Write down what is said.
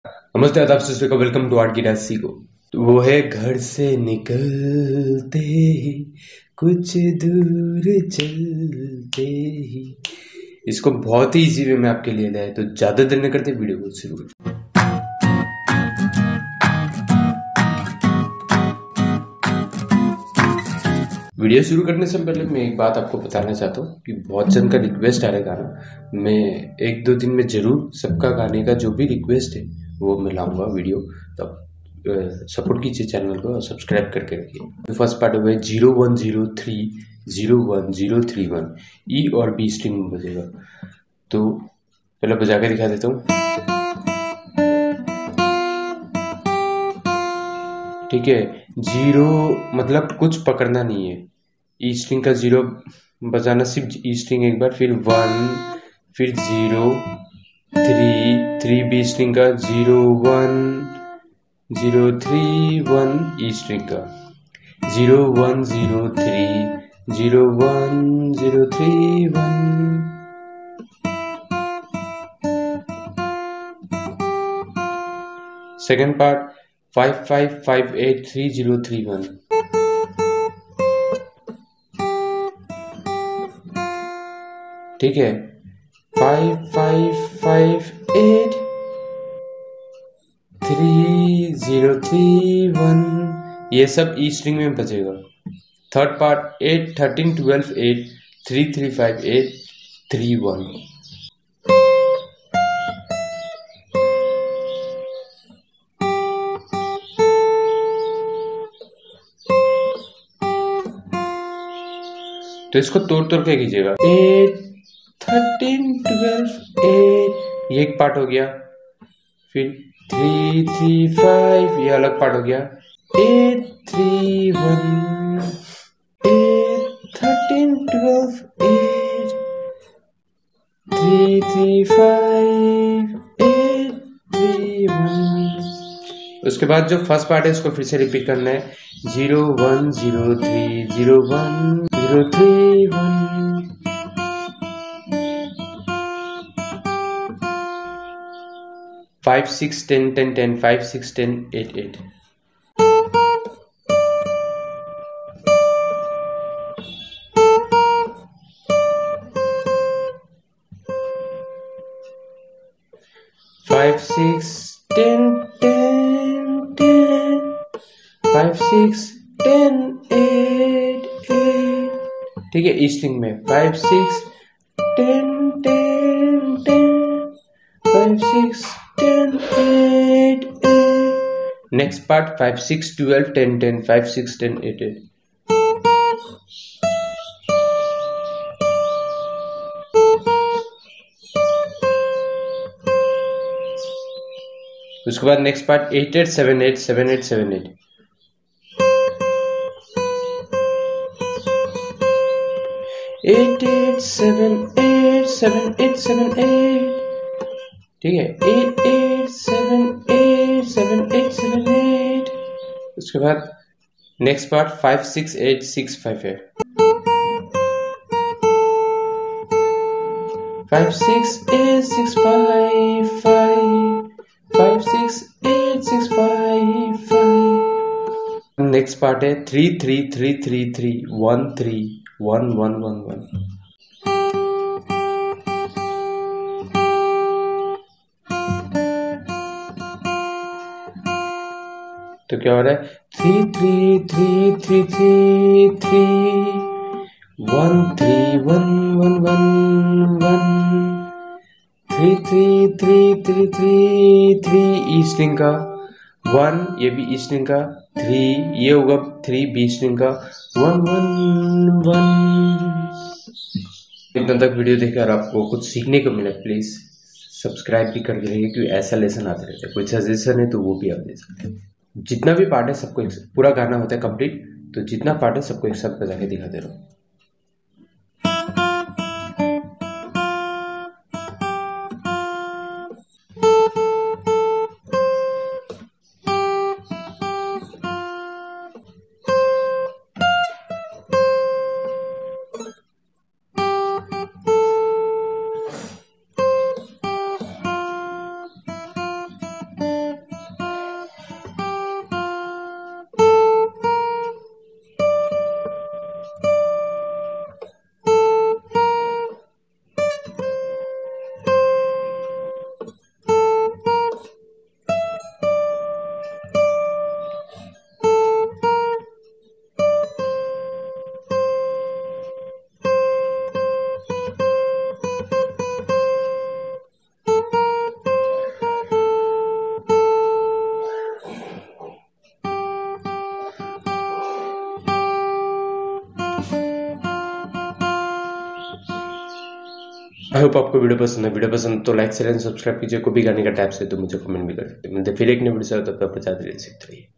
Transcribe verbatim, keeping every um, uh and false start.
नमस्ते, आदाब, सत श्री अकाल, वेलकम टू आर्ट की राशि को। वो है घर से निकलते ही कुछ दूर चलते ही। इसको बहुत ही इजी वे में आपके लिए लाया है, तो ज्यादा देर न करते वीडियो को शुरू करते। वीडियो शुरू करने से पहले मैं एक बात आपको बताना चाहता हूँ कि बहुत जन का रिक्वेस्ट आ रहा है गाना। मैं एक दो दिन में जरूर सबका गाने का जो भी रिक्वेस्ट है वो मैं लाऊंगा वीडियो। तब सपोर्ट कीजिए चैनल को और सब्सक्राइब करके रखिए। तो फर्स्ट पार्ट हुआ है zero one zero three zero one zero three one E और बी स्ट्रिंग में बजेगा। तो पहले बजा के दिखा देता हूँ। ठीक है, जीरो मतलब कुछ पकड़ना नहीं है। ई स्ट्रिंग का जीरो बजाना, सिर्फ ई स्ट्रिंग एक बार, फिर वन, फिर zero, three, three B string का, zero one zero three one E string का, zero one zero three zero one zero three one. Second part five five five eight three zero three one. ठीक है, five five five eight three zero three one, ये सब E string में बजेगा। Third part eight thirteen twelve eight three three five eight three one. तो इसको तोड़ तोड़ के कीजिएगा। एट थर्टीन ट्वेल्व एट, ये एक पार्ट हो गया। फिर थ्री थ्री फाइव, ये अलग पार्ट हो गया। Eight three one eight thirteen twelve eight three three five eight three one. उसके बाद जो फर्स्ट पार्ट है उसको फिर से रिपीट करना है। Zero one zero three zero one zero three one. Five six ten ten ten five six ten eight eight. Five six ten ten ten five six ten eight eight. ठीक है, E string में five six ten ten ten five six ten eight eight. Next part five six twelve ten ten five six ten eight eight. उसके बाद next part eight eight seven eight seven eight seven eight. Eight eight seven eight seven eight seven eight. ठीक है, eight eight seven eight seven eight seven eight. उसके बाद next part five six eight six five eight. Five six eight six five five five six eight six five five. Next part है three three three three three one three one one one one. तो क्या हो रहा है? Three three three three three three one three one one one one three three three three three three E string का, one ये भी E string का, three ये होगा थ्री बी स्ट्रिंग का, वन वन वन। इतना तक वीडियो देखकर आपको कुछ सीखने को मिला, प्लीज सब्सक्राइब भी कर दीजिए क्योंकि ऐसा लेसन आते रहता है। कोई सजेशन है तो वो भी आप दे सकते हैं। जितना भी पार्ट है सबको एक पूरा गाना होता है कंप्लीट, तो जितना पार्ट है सबको एक साथ बजा के दिखा दे रहा हूँ। आई होप आपको वीडियो पसंद है। वीडियो पसंद तो लाइक शेयर एंड सब्सक्राइब कीजिए। कोई भी गाने का टैप से तो मुझे कमेंट भी कर सकते हैं। फिर एक नई वीडियो से तब तक बचा दीजिए।